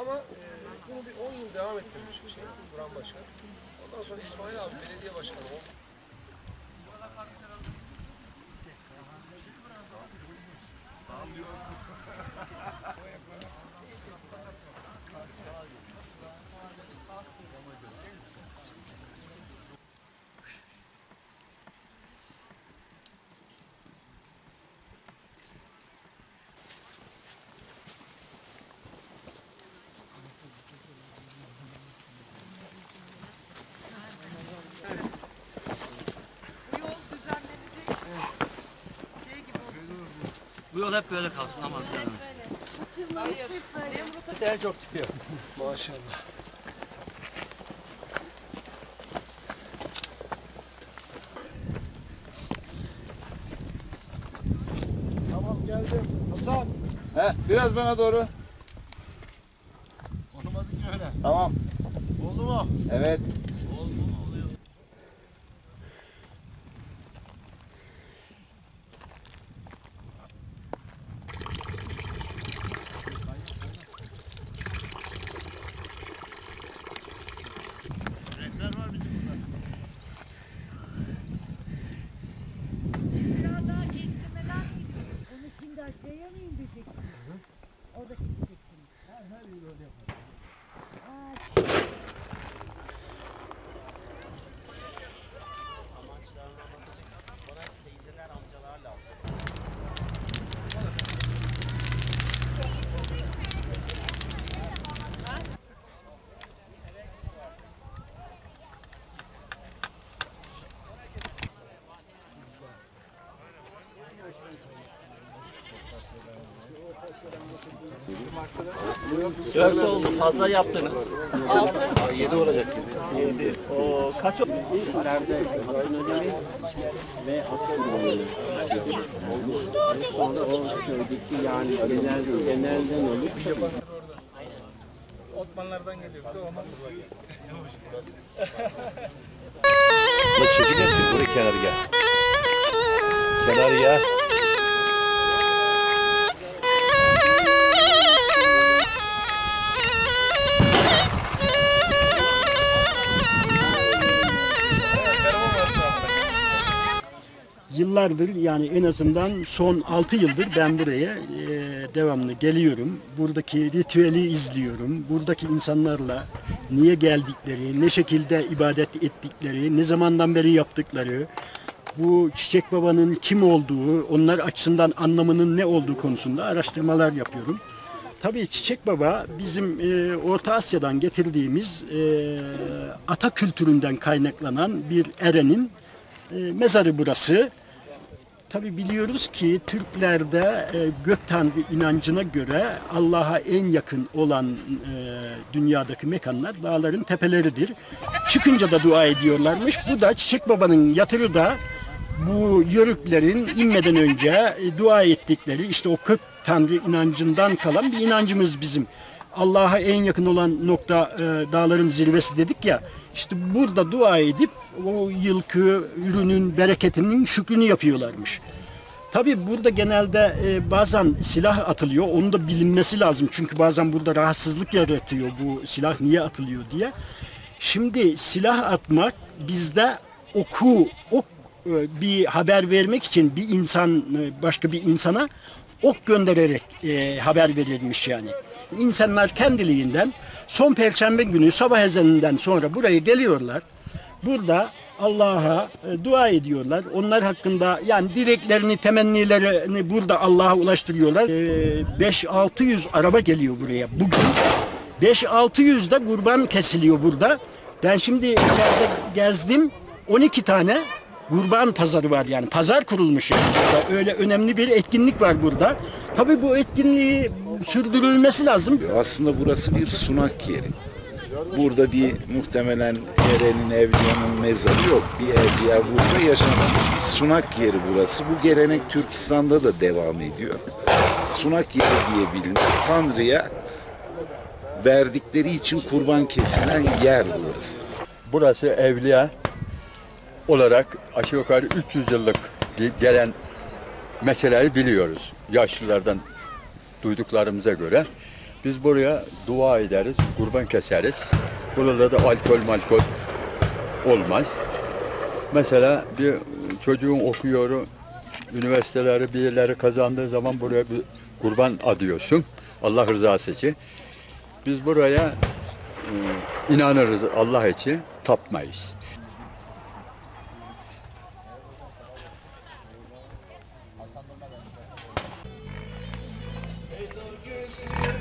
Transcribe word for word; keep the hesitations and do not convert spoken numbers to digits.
ama e, bunu bir on yıl devam ettirmiş şey, Duran Başkan. Ondan sonra İsmail abi belediye başkanı oldu. Bu yol hep böyle kalsın aman canım. En çok çıkıyor. Maşallah. Tamam geldim. Hasan. He, biraz bana doğru. Olmadı ki öyle. Tamam. Oldu mu? Evet. Aşağıya mı indireceksin? Orada keseceksin. Her, her yıl öyle yaparım. Amaçlarını anlatacak bana teyzeler, amcalar lazım. Dört oldu, fazla yaptınız. Altı. Yedi olacak yedi. Yedi. O kaç oldu? İlklerde atın önemi ve atın önemi. Sonra o köydeki yani genel, genelden olup Otmanlardan geliyor. Bir de ondan Bak çekim yaptık buraya kenarıya. Kenarıya. Yıllardır yani en azından son altı yıldır ben buraya e, devamlı geliyorum. Buradaki ritüeli izliyorum. Buradaki insanlarla niye geldikleri, ne şekilde ibadet ettikleri, ne zamandan beri yaptıkları, bu Çiçek Baba'nın kim olduğu, onlar açısından anlamının ne olduğu konusunda araştırmalar yapıyorum. Tabii Çiçek Baba bizim e, Orta Asya'dan getirdiğimiz e, ata kültüründen kaynaklanan bir erenin e, mezarı burası. Tabi biliyoruz ki Türklerde e, gök tanrı inancına göre Allah'a en yakın olan e, dünyadaki mekanlar dağların tepeleridir. Çıkınca da dua ediyorlarmış. Bu da Çiçek Baba'nın yatırı da bu yörüklerin inmeden önce e, dua ettikleri işte o gök tanrı inancından kalan bir inancımız bizim. Allah'a en yakın olan nokta e, dağların zirvesi dedik ya. İşte burada dua edip o yılki ürünün bereketinin şükrünü yapıyorlarmış. Tabii burada genelde e, bazen silah atılıyor. Onun da bilinmesi lazım. Çünkü bazen burada rahatsızlık yaratıyor bu silah niye atılıyor diye. Şimdi silah atmak bizde oku, ok e, bir haber vermek için bir insan e, başka bir insana ok göndererek e, haber verilmiş yani. İnsanlar kendiliğinden son perşembe günü sabah ezanından sonra buraya geliyorlar. Burada Allah'a e, dua ediyorlar. Onlar hakkında yani dileklerini, temennilerini burada Allah'a ulaştırıyorlar. E, beş altı yüz araba geliyor buraya bugün. beş altı yüz de kurban kesiliyor burada. Ben şimdi içeride gezdim. on iki tane kurban pazarı var yani. Pazar kurulmuş yani. Burada öyle önemli bir etkinlik var burada. Tabii bu etkinliği sürdürülmesi lazım. Aslında burası bir sunak yeri. Burada bir muhtemelen erenin, evliyanın mezarı yok. Bir evliya burada yaşamamış. Bir sunak yeri burası. Bu gelenek Türkistan'da da devam ediyor. Sunak yeri diye bilinir. Tanrı'ya verdikleri için kurban kesilen yer burası. Burası evliya olarak aşağı yukarı üç yüz yıllık gelen meseleleri biliyoruz. Yaşlılardan duyduklarımıza göre. Biz buraya dua ederiz, kurban keseriz. Burada da alkol malkol olmaz. Mesela bir çocuğun okuyor, üniversiteleri bir yerleri kazandığı zaman buraya bir kurban adıyorsun. Allah rızası için. Biz buraya e, inanırız Allah için, tapmayız. Gözlü